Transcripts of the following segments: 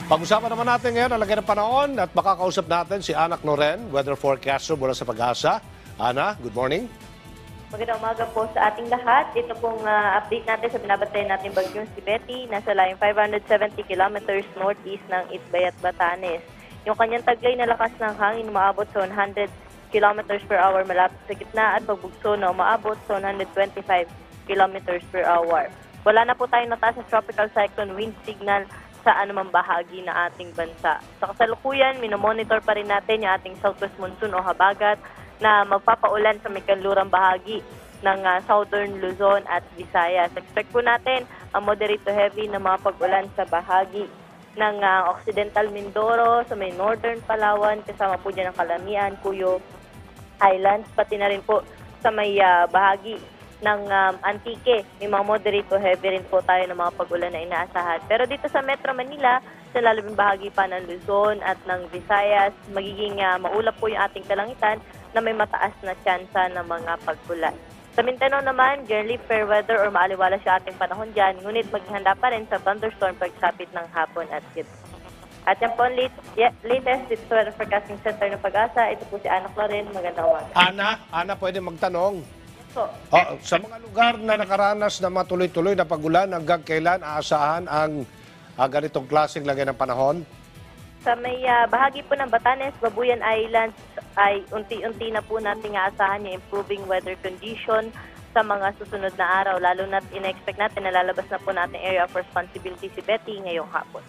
Pag-usapan naman natin ngayon ang lagay ng panahon at makakausap natin si Ana Loren, weather forecaster mula sa Pag-asa. Ana, good morning. Magandang umaga po sa ating lahat. Ito pong update natin sa binabantayan nating bagyong si Betty. Nasa layong 570 kilometers northeast ng Itbayat, Batanes. Yung kanyang taglay na lakas ng hangin umaabot sa 100 kilometers per hour malapit sa gitna at pagbugso na umaabot sa 125 kilometers per hour. Wala na po tayong nataas sa tropical cyclone wind signal sa anumang bahagi na ating bansa. Sa kasalukuyan, minomonitor pa rin natin yung ating southwest monsoon o habagat na magpapaulan sa may kanlurang bahagi ng southern Luzon at Visayas. Expect po natin ang moderate to heavy na mga pag-ulan sa bahagi ng Occidental Mindoro, sa may northern Palawan, kasama po dyan ang Calamian, Cuyo Islands, pati na rin po sa may bahagi ng Antique. May mga moderate to heavy rin po tayo ng mga pag-ulan na inaasahan. Pero dito sa Metro Manila, sa lalabing bahagi pa ng Luzon at ng Visayas, magiging maulap po yung ating kalangitan na may mataas na tsansa ng mga pag-ulan. Sa Mindanao naman, generally fair weather or maaliwala siya ating panahon dyan, ngunit maghihanda pa rin sa thunderstorm pagsapit ng hapon at gabi. At yan po ang latest dito sa Weather Forecasting Center ng Pag-asa. Ito po si Ana Loren. Magandang umaga. Ana, pwede magtanong. So, Sa mga lugar na nakaranas na matuloy-tuloy na pag-ulan, hanggang kailan aasahan ang ganitong klaseng lagay ng panahon? sa may bahagi po ng Batanes, Babuyan Islands ay unti-unti na po natin aasahan yung improving weather condition sa mga susunod na araw. Lalo na ina-expect natin na lalabas na po natin area of responsibility si Betty ngayong hapon.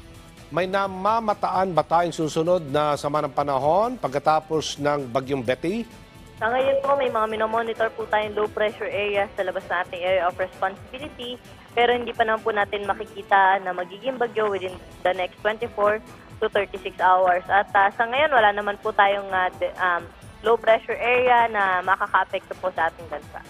May namamataan ba tayong susunod na sama ng panahon pagkatapos ng bagyong Betty? Sa ngayon po, may mga minomonitor po tayong low pressure areas sa labas na ating area of responsibility, pero hindi pa naman po natin makikita na magiging bagyo within the next 24 to 36 hours. At sa ngayon, wala naman po tayong low pressure area na makaka-apekto po sa ating bansa.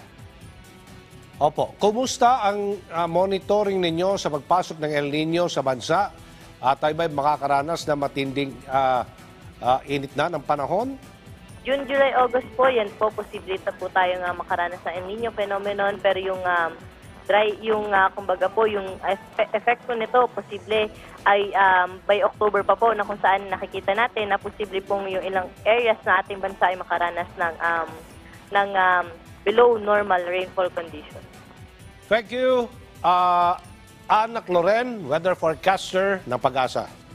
Opo. Kumusta ang monitoring ninyo sa pagpasok ng El Nino sa bansa? Tayo ba'y makakaranas na matinding init na ng panahon? June, July, August po, yan po, posible na po tayo makaranas ng El Nino phenomenon, pero yung dry, kumbaga po, yung effect po nito, posible ay by October pa po, na kung saan nakikita natin na posible pong yung ilang areas na ating bansa ay makaranas ng below normal rainfall conditions. Thank you, Ana Loren, weather forecaster ng Pag-asa.